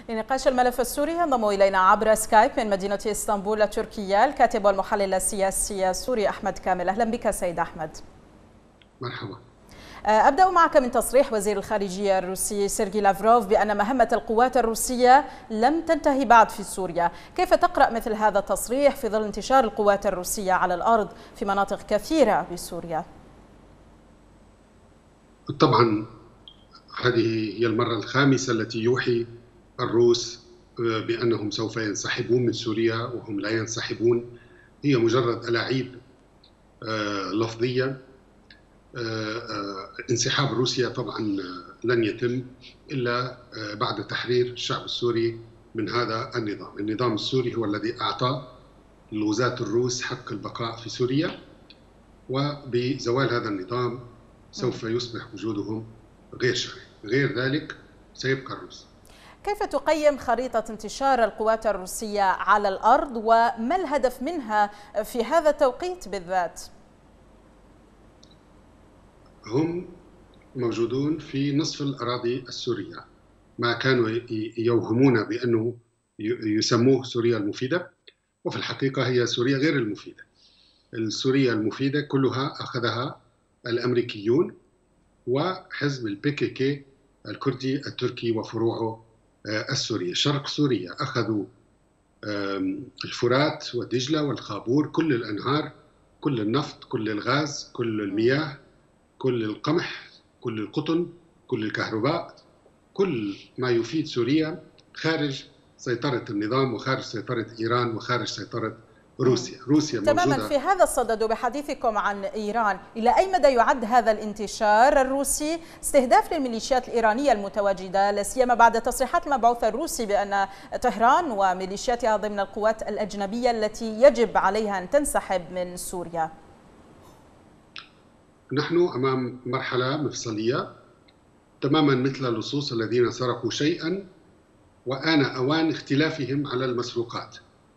لنقاش الملف السوري ينضم إلينا عبر سكايب من مدينة اسطنبول التركية الكاتب والمحلل السياسي السوري أحمد كامل. أهلا بك سيد أحمد. مرحبا. أبدأ معك من تصريح وزير الخارجية الروسي سيرجي لافروف بأن مهمة القوات الروسية لم تنتهي بعد في سوريا. كيف تقرأ مثل هذا التصريح في ظل انتشار القوات الروسية على الأرض في مناطق كثيرة بسوريا؟ طبعا هذه هي المرة الخامسة التي يوحي الروس بأنهم سوف ينسحبون من سوريا وهم لا ينسحبون. هي مجرد ألاعيب لفظية. انسحاب روسيا طبعا لن يتم إلا بعد تحرير الشعب السوري من هذا النظام. النظام السوري هو الذي أعطى للغزاة الروس حق البقاء في سوريا، وبزوال هذا النظام سوف يصبح وجودهم غير شرعي، غير ذلك سيبقى الروس. كيف تقيم خريطة انتشار القوات الروسية على الأرض وما الهدف منها في هذا التوقيت بالذات؟ هم موجودون في نصف الأراضي السورية، ما كانوا يوهمون بأنه يسموه سوريا المفيدة، وفي الحقيقة هي سوريا غير المفيدة. السوريا المفيدة كلها أخذها الأمريكيون وحزب البي كي كي الكردي التركي وفروعه السورية. شرق سوريا أخذوا الفرات ودجلة والخابور، كل الأنهار، كل النفط، كل الغاز، كل المياه، كل القمح، كل القطن، كل الكهرباء، كل ما يفيد سوريا خارج سيطرة النظام وخارج سيطرة إيران وخارج سيطرة روسيا تماما موجودة. في هذا الصدد وبحديثكم عن إيران، إلى أي مدى يعد هذا الانتشار الروسي استهداف للميليشيات الإيرانية المتواجدة، لا سيما بعد تصريحات المبعوث الروسي بأن طهران وميليشياتها ضمن القوات الأجنبية التي يجب عليها أن تنسحب من سوريا؟ نحن أمام مرحلة مفصلية تماما مثل اللصوص الذين سرقوا شيئا وآن أوان اختلافهم على المسروقات.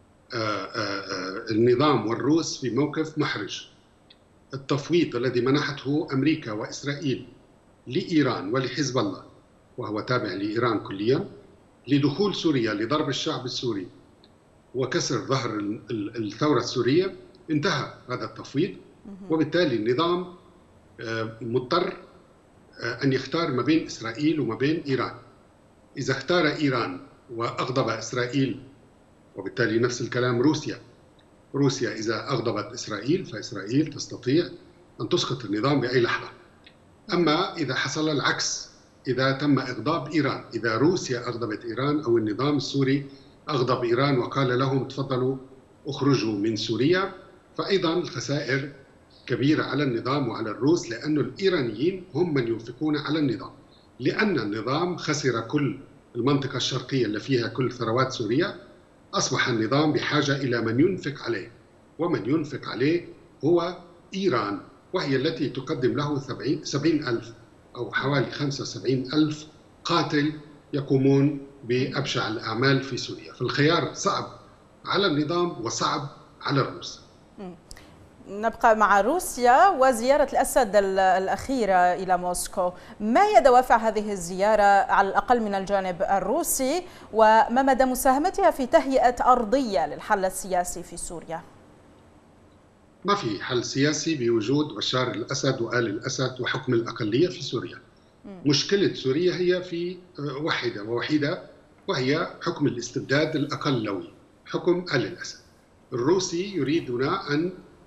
النظام والروس في موقف محرج. التفويض الذي منحته أمريكا وإسرائيل لإيران ولحزب الله، وهو تابع لإيران كليا، لدخول سوريا لضرب الشعب السوري وكسر ظهر الثورة السورية، انتهى هذا التفويض، وبالتالي النظام مضطر أن يختار ما بين إسرائيل وما بين إيران. إذا اختار إيران وأغضب إسرائيل، وبالتالي نفس الكلام روسيا إذا أغضبت إسرائيل فإسرائيل تستطيع أن تسقط النظام بأي لحظة. أما إذا حصل العكس، إذا تم إغضاب إيران، إذا روسيا أغضبت إيران أو النظام السوري أغضب إيران وقال لهم تفضلوا اخرجوا من سوريا، فأيضا الخسائر كبيرة على النظام وعلى الروس، لأن الإيرانيين هم من ينفقون على النظام، لأن النظام خسر كل المنطقة الشرقية اللي فيها كل ثروات سوريا. أصبح النظام بحاجة إلى من ينفق عليه، ومن ينفق عليه هو إيران، وهي التي تقدم له 70,000 أو حوالي 75,000 قاتل يقومون بأبشع الأعمال في سوريا. فالخيار صعب على النظام وصعب على الروس. نبقى مع روسيا وزيارة الأسد الأخيرة إلى موسكو. ما هي دوافع هذه الزيارة على الأقل من الجانب الروسي، وما مدى مساهمتها في تهيئة أرضية للحل السياسي في سوريا؟ ما في حل سياسي بوجود بشار الأسد وآل الأسد وحكم الأقلية في سوريا. مشكلة سوريا هي في واحدة ووحيدة، وهي حكم الاستبداد الأقلوي، حكم آل الأسد. الروسي يريدون أن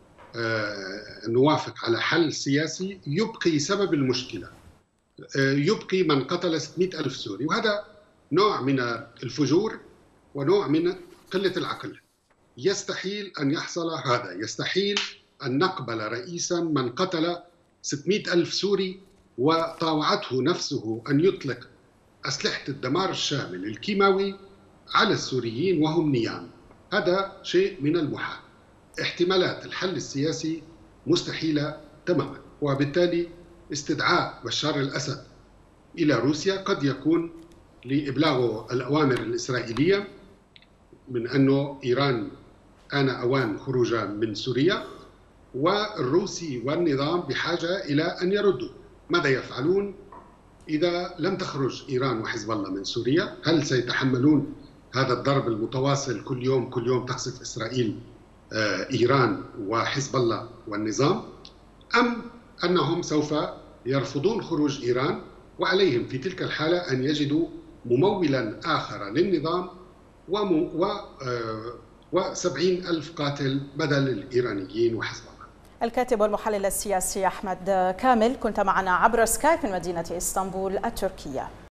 نوافق على حل سياسي يبقي سبب المشكلة، يبقي من قتل 600,000 سوري، وهذا نوع من الفجور ونوع من قلة العقل. يستحيل أن يحصل هذا، يستحيل أن نقبل رئيسا من قتل 600,000 سوري وطاوعته نفسه أن يطلق أسلحة الدمار الشامل الكيماوي على السوريين وهم نيام. هذا شيء من المحال. احتمالات الحل السياسي مستحيلة تماما، وبالتالي استدعاء بشار الأسد إلى روسيا قد يكون لإبلاغ الأوامر الإسرائيلية من أنه إيران آن أوان خروجها من سوريا، والروسي والنظام بحاجة إلى أن يردوا. ماذا يفعلون؟ إذا لم تخرج إيران وحزب الله من سوريا، هل سيتحملون هذا الضرب المتواصل كل يوم تقصف إسرائيل إيران وحزب الله والنظام، أم أنهم سوف يرفضون خروج إيران وعليهم في تلك الحالة أن يجدوا ممولا آخر للنظام و70,000 قاتل بدل الإيرانيين وحزب الله. الكاتب والمحلل السياسي أحمد كامل، كنت معنا عبر سكايب من مدينة إسطنبول التركية.